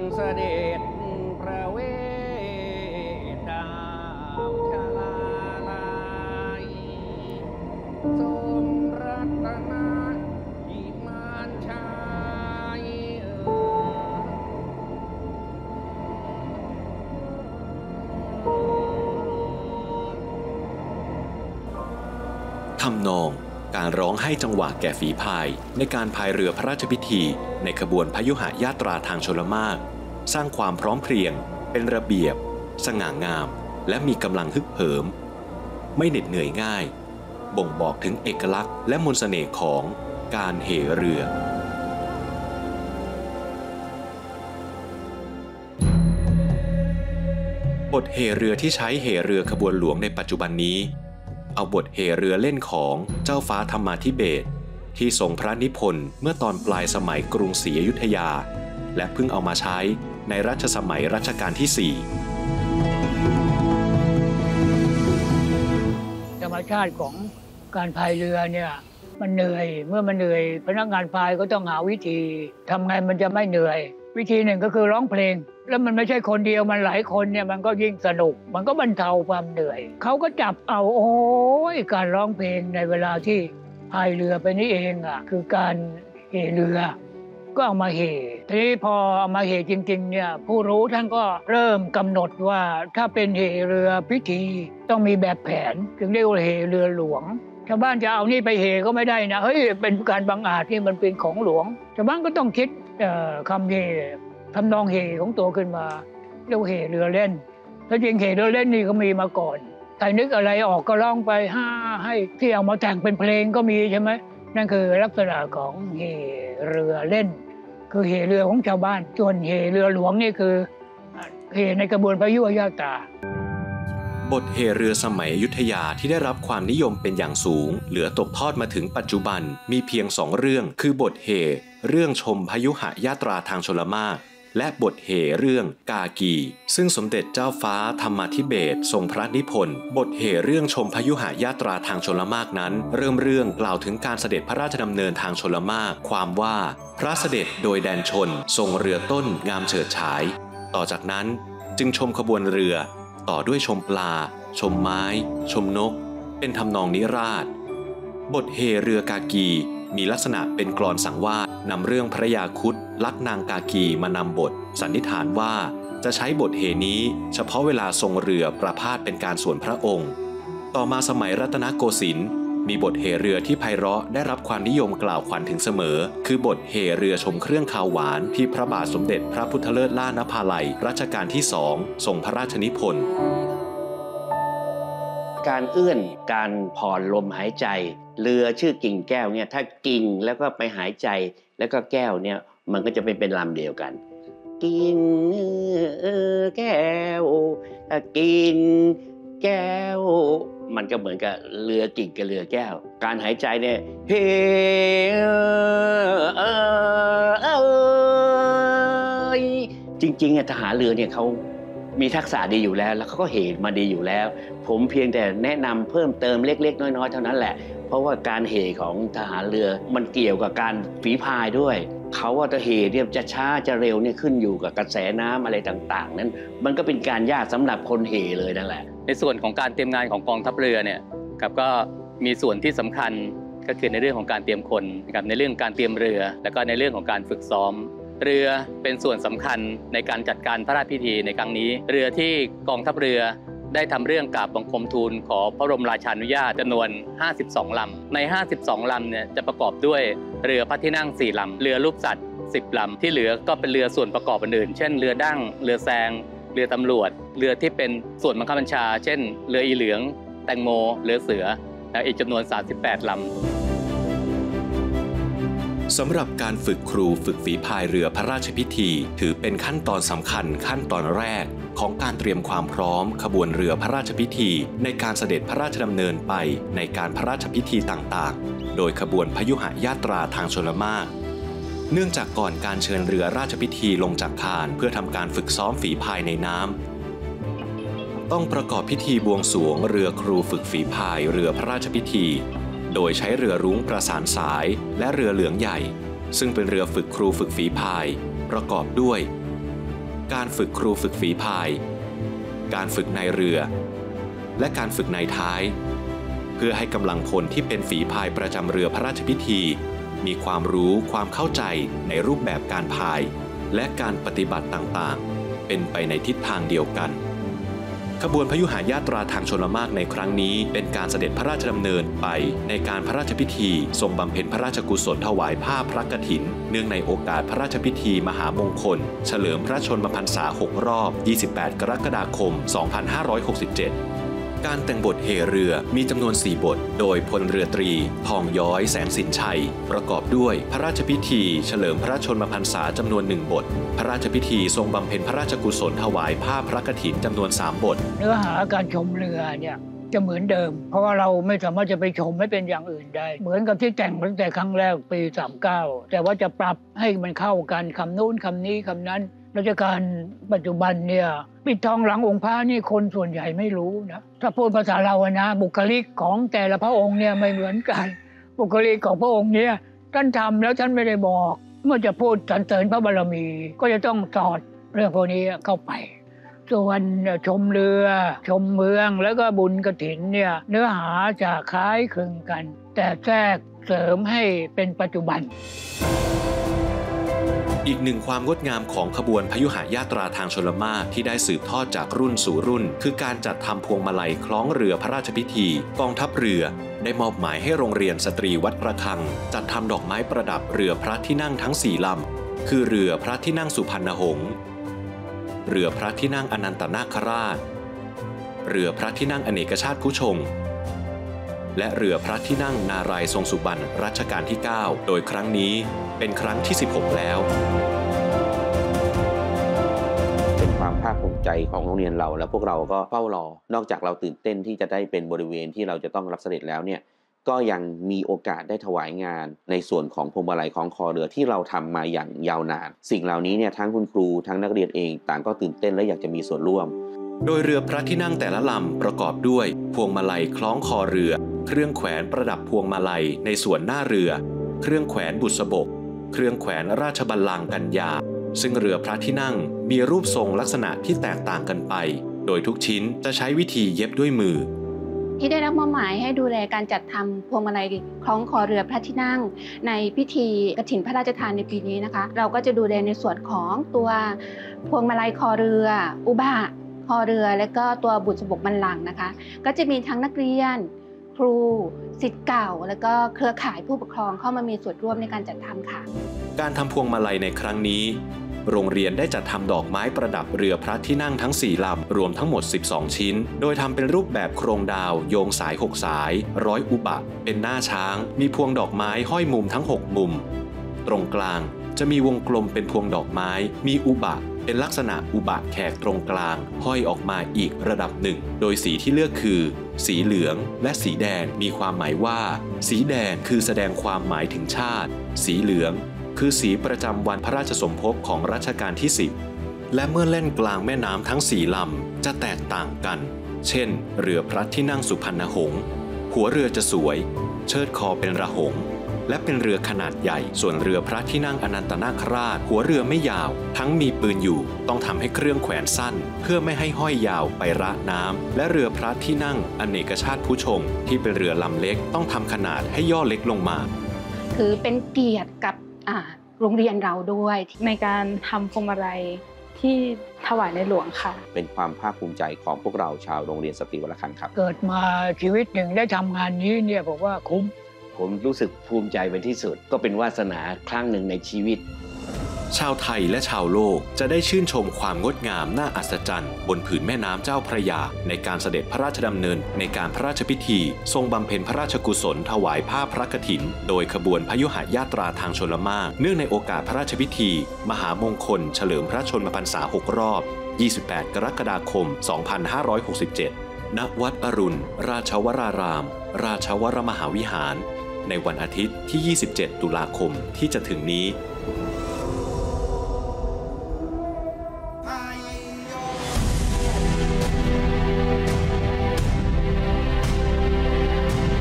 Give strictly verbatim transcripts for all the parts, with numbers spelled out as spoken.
เสด็จพระเวทดาวชลาลัยทรงรัตนาอิมานชัยทำนองการร้องให้จังหวะแก่ฝีพายในการพายเรือพระราชพิธีในขบวนพยุหญาตราทางชลมารสร้างความพร้อมเพรียงเป็นระเบียบสง่างามและมีกำลังฮึกเหิมไม่เหน็ดเหนื่อยง่ายบ่งบอกถึงเอกลักษณ์และมนต์เสน่ห์ของการเหเรือบทเหเรือที่ใช้เหเรือขบวนหลวงในปัจจุบันนี้เอาบทเหเรือเล่นของเจ้าฟ้าธรรมาธิเบศรที่ทรงพระนิพนธ์เมื่อตอนปลายสมัยกรุงศรีอยุธยาและเพิ่งเอามาใช้ในรัชสมัยรัชกาลที่สี่ธรรมชาติของการพายเรือเนี่ยมันเหนื่อยเมื่อมันเหนื่อยพนักงานพายก็ต้องหาวิธีทำไงมันจะไม่เหนื่อยวิธีหนึ่งก็คือร้องเพลงแล้วมันไม่ใช่คนเดียวมันหลายคนเนี่ยมันก็ยิ่งสนุกมันก็บรรเทาความเหนื่อยเขาก็จับเอาโอ้ยการร้องเพลงในเวลาที่พายเรือไปนี่เองอ่ะคือการเห่เรือก็เอามาเห่ทีนี้พอเอามาเห่จริงๆเนี่ยผู้รู้ท่านก็เริ่มกำหนดว่าถ้าเป็นเห่เรือพิธีต้องมีแบบแผนถึงเรียกว่าเห่เรือหลวงชาวบ้านจะเอานี่ไปเห่ก็ไม่ได้นะเฮ้ยเป็นการบังอาจที่มันเป็นของหลวงชาวบ้านก็ต้องคิดคำเห่ทำนองเห่ของตัวขึ้นมาเรียกว่าเห่เรือเล่นแล้วจริงเห่เรือเล่นนี่ก็มีมาก่อนใครนึกอะไรออกก็ร้องไปห้าให้ที่เอามาแต่งเป็นเพลงก็มีใช่ไหมนั่นคือลักษณะของเห่เรือเล่นคือเห่เรือของชาวบ้านส่วนเห่เรือหลวงนี่คือเห่ในกระบวนพยุหญาตราบทเหเรือสมัยอยุธยาที่ได้รับความนิยมเป็นอย่างสูงเหลือตกทอดมาถึงปัจจุบันมีเพียงสองเรื่องคือบทเหเรื่องชมพยุหญาตราทางชลมารและบทเหเรื่องกากีซึ่งสมเด็จเจ้าฟ้าธรรมาธิเบศรทรงพระนิพนธ์บทเหเรื่องชมพยุหญาตราทางชลมารนั้นเริ่มเรื่องกล่าวถึงการเสด็จพระราชดำเนินทางชลมารความว่าพระเสด็จโดยแดนชนทรงเรือต้นงามเฉิดฉายต่อจากนั้นจึงชมขบวนเรือต่อด้วยชมปลาชมไม้ชมนกเป็นทำนองนิราศบทเหเรือกากีมีลักษณะเป็นกลอนสังวาสนำเรื่องพระยาครุฑลักนางกากีมานำบทสันนิษฐานว่าจะใช้บทเหนี้เฉพาะเวลาทรงเรือประพาสเป็นการส่วนพระองค์ต่อมาสมัยรัตนโกสินทร์มีบทเหเรือที่ไพเราะได้รับความนิยมกล่าวขวัญถึงเสมอคือบทเหเรือชมเครื่องคาวหวานที่พระบาทสมเด็จพระพุทธเลิศล่านภาลัยรัชกาลที่สองทรงพระราชนิพนธ์การเอื้อนการผ่อนลมหายใจเรือชื่อกิ่งแก้วเนี่ยถ้ากิ่งแล้วก็ไปหายใจแล้วก็แก้วเนี่ยมันก็จะเป็นเป็นลำเดียวกันกิ่งแก้วกิ่งแก้วมันก็เหมือนกับเรือกิ่งกับเรือแก้วการหายใจเนี่ยเฮจริงๆทหารเรือเนี่ยเขามีทักษะดีอยู่แล้วแล้วเขาก็เหตุมาดีอยู่แล้วผมเพียงแต่แนะนำเพิ่มเติมเล็กๆน้อยๆเท่านั้นแหละเพราะว่าการเหของทหารเรือมันเกี่ยวกับการฝีพายด้วยเขาว่าจะเหเนี่ยจะช้าจะเร็วเนี่ยขึ้นอยู่กับกระแสน้ำอะไรต่างๆนั้นมันก็เป็นการยากสำหรับคนเหเลยนั่นแหละในส่วนของการเตรียมงานของกองทัพเรือเนี่ยครับก็มีส่วนที่สำคัญก็คือในเรื่องของการเตรียมคนนะครับในเรื่องการเตรียมเรือแล้วก็ในเรื่องของการฝึกซ้อมเรือเป็นส่วนสำคัญในการจัดการพระราชพิธีในครั้งนี้เรือที่กองทัพเรือได้ทำเรื่องกราบบังคมทูลขอพระบรมราชานุญาตจำนวนห้าสิบสองลำในห้าสิบสองลำเนี่ยจะประกอบด้วยเรือพระที่นั่งสี่ลำเรือรูปสัตว์สิบลำที่เหลือก็เป็นเรือส่วนประกอบอื่นๆเช่นเรือดั้งเรือแซงเรือตำรวจเรือที่เป็นส่วนบังคับบัญชาเช่นเรืออีเหลืองแตงโมเรือเสือและอีกจำนวนสามสิบแปดลำสำหรับการฝึกครูฝึกฝีพายเรือพระราชพิธีถือเป็นขั้นตอนสำคัญขั้นตอนแรกของการเตรียมความพร้อมขบวนเรือพระราชพิธีในการเสด็จพระราชดำเนินไปในการพระราชพิธีต่างๆโดยขบวนพยุหญาตราทางชลมารเนื่องจากก่อนการเชิญเรือราชพิธีลงจากคานเพื่อทำการฝึกซ้อมฝีพายในน้ำต้องประกอบพิธีบวงสรวงเรือครูฝึกฝีพายเรือพระราชพิธีโดยใช้เรือรุ้งประสานสายและเรือเหลืองใหญ่ซึ่งเป็นเรือฝึกครูฝึกฝีพายประกอบด้วยการฝึกครูฝึกฝีพายการฝึกในเรือและการฝึกในท้ายเพื่อให้กำลังพลที่เป็นฝีพายประจำเรือพระราชพิธีมีความรู้ความเข้าใจในรูปแบบการพายและการปฏิบัติต่างๆเป็นไปในทิศทางเดียวกันขบวนพยุหญาตราทางชลมารในครั้งนี้เป็นการเสด็จพระราชดำเนินไปในการพระราชพิธีทรงบำเพ็ญพระราชกุศลถวายผ้าพระกฐินเนื่องในโอกาสพระราชพิธีมหามงคลเฉลิมพระชนมพรรษาหกรอบยี่สิบแปดกรกฎาคมสองพันห้าร้อยหกสิบเจ็ดการแต่งบทเหเรือมีจำนวนสี่บทโดยพลเรือตรีทองย้อยแสงสินชัยประกอบด้วยพระราชพิธีเฉลิมพระชนมพรรษาจำนวนหนึ่งบทพระราชพิธีทรงบำเพ็ญพระราชกุศลถวายผ้าพระกฐินจำนวนสามบทเนื้อหาการชมเรือเนี่ยจะเหมือนเดิมเพราะว่าเราไม่สามารถจะไปชมไม่เป็นอย่างอื่นได้เหมือนกับที่แต่งตั้งแต่ครั้งแรกปีสามสิบเก้าแต่ว่าจะปรับให้มันเข้ากันคำนู้นคำนี้คำนั้นรัชกาลปัจจุบันเนี่ยปิดทองหลังองค์พระนี่คนส่วนใหญ่ไม่รู้นะถ้าพูดภาษาเราอะนะบุคลิกของแต่ละพระองค์เนี่ยไม่เหมือนกันบุคลิกของพระองค์เนี่ยท่านทำแล้วท่านไม่ได้บอกเมื่อจะพูดสรรเสริญพระบารมีก็จะต้องสอดเรื่องพวกนี้เข้าไปส่วนชมเรือชมเมืองแล้วก็บุญกฐินเนี่ยเนื้อหาจะคล้ายคลึงกันแต่แทรกเสริมให้เป็นปัจจุบันอีกหนึ่งความงดงามของขบวนพยุหญาตราทางชลมารที่ได้สืบทอดจากรุ่นสู่รุ่นคือการจัดทำพวงมาลัยคล้องเรือพระราชพิธีกองทัพเรือได้มอบหมายให้โรงเรียนสตรีวัดระฆังจัดทำดอกไม้ประดับเรือพระที่นั่งทั้งสี่ลำคือเรือพระที่นั่งสุพรรณหงษ์เรือพระที่นั่งอนันตนาคราชเรือพระที่นั่งอเนกชาติผู้ชงและเรือพระที่นั่งนารายณ์ทรงสุบรรณรัชกาลที่เก้าโดยครั้งนี้เป็นครั้งที่สิบหกแล้วเป็นความภาคภูมิใจของโรงเรียนเราและพวกเราก็เฝ้ารอนอกจากเราตื่นเต้นที่จะได้เป็นบริเวณที่เราจะต้องรับเสด็จแล้วเนี่ยก็ยังมีโอกาสได้ถวายงานในส่วนของพวงมาลัยของคอเรือที่เราทำมาอย่างยาวนานสิ่งเหล่านี้เนี่ยทั้งคุณครูทั้งนักเรียนเองต่างก็ตื่นเต้นและอยากจะมีส่วนร่วมโดยเรือพระที่นั่งแต่ละลำประกอบด้วยพวงมาลัยคล้องคอเรือเครื่องแขวนประดับพวงมาลัยในส่วนหน้าเรือเครื่องแขวนบุษบกเครื่องแขวนราชบัลลังก์กัญญาซึ่งเรือพระที่นั่งมีรูปทรงลักษณะที่แตกต่างกันไปโดยทุกชิ้นจะใช้วิธีเย็บด้วยมือที่ได้รับมอบหมายให้ดูแลการจัดทำพวงมาลัยคล้องคอเรือพระที่นั่งในพิธีกฐินพระราชทานในปีนี้นะคะเราก็จะดูแลในส่วนของตัวพวงมาลัยคอเรืออุบะคอเรือและก็ตัวบุษบกบัลลังก์นะคะก็จะมีทั้งนักเรียนครูศิษย์เก่าและก็เครือข่ายผู้ปกครองเข้ามามีส่วนร่วมในการจัดทำค่ะการทำพวงมาลัยในครั้งนี้โรงเรียนได้จัดทำดอกไม้ประดับเรือพระที่นั่งทั้งสี่ลำรวมทั้งหมดสิบสองชิ้นโดยทำเป็นรูปแบบโครงดาวโยงสายหกสายร้อยอุบะเป็นหน้าช้างมีพวงดอกไม้ห้อยมุมทั้งหกมุมตรงกลางจะมีวงกลมเป็นพวงดอกไม้มีอุบะเป็นลักษณะอุบะแขกตรงกลางห้อยออกมาอีกระดับหนึ่งโดยสีที่เลือกคือสีเหลืองและสีแดงมีความหมายว่าสีแดงคือแสดงความหมายถึงชาติสีเหลืองคือสีประจำวันพระราชสมภพของรัชกาลที่สิบและเมื่อเล่นกลางแม่น้ำทั้งสี่ลำจะแตกต่างกันเช่นเรือพระที่นั่งสุพรรณหงษ์หัวเรือจะสวยเชิดคอเป็นระหงส์และเป็นเรือขนาดใหญ่ส่วนเรือพระที่นั่งอนันตนาคราชหัวเรือไม่ยาวทั้งมีปืนอยู่ต้องทำให้เครื่องแขวนสั้นเพื่อไม่ให้ห้อยยาวไประน้ำและเรือพระที่นั่งอเนกชาติผู้ชงที่เป็นเรือลำเล็กต้องทำขนาดให้ย่อเล็กลงมาคือเป็นเกียรติกับโรงเรียนเราด้วยในการทำพวงมาลัยที่ถวายในหลวงค่ะเป็นความภาคภูมิใจของพวกเราชาวโรงเรียนสตรีวัดระฆังครับเกิดมาชีวิตหนึ่งได้ทำงานนี้เนี่ยบอกว่าคุ้มผมรู้สึกภูมิใจเป็นที่สุดก็เป็นวาสนาครั้งหนึ่งในชีวิตชาวไทยและชาวโลกจะได้ชื่นชมความงดงามน่าอัศจรรย์บนผืนแม่น้ำเจ้าพระยาในการเสด็จพระราชดำเนินในการพระราชพิธีทรงบำเพ็ญพระราชกุศลถวายผ้าพระกฐินโดยขบวนพยุหญาตราทางชลมารเนื่องในโอกาสพระราชพิธีมหามงคลเฉลิมพระชนมพรรษาหกรอบยี่สิบแปดกรกฎาคมสองพันห้าร้อยหกสิบเจ็ดณวัดอรุณราชวรารามราชวรมหาวิหารในวันอาทิตย์ที่ยี่สิบเจ็ดตุลาคมที่จะถึงนี้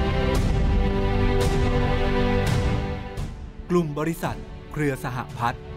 กลุ่มบริษัทเครือสหพัฒน์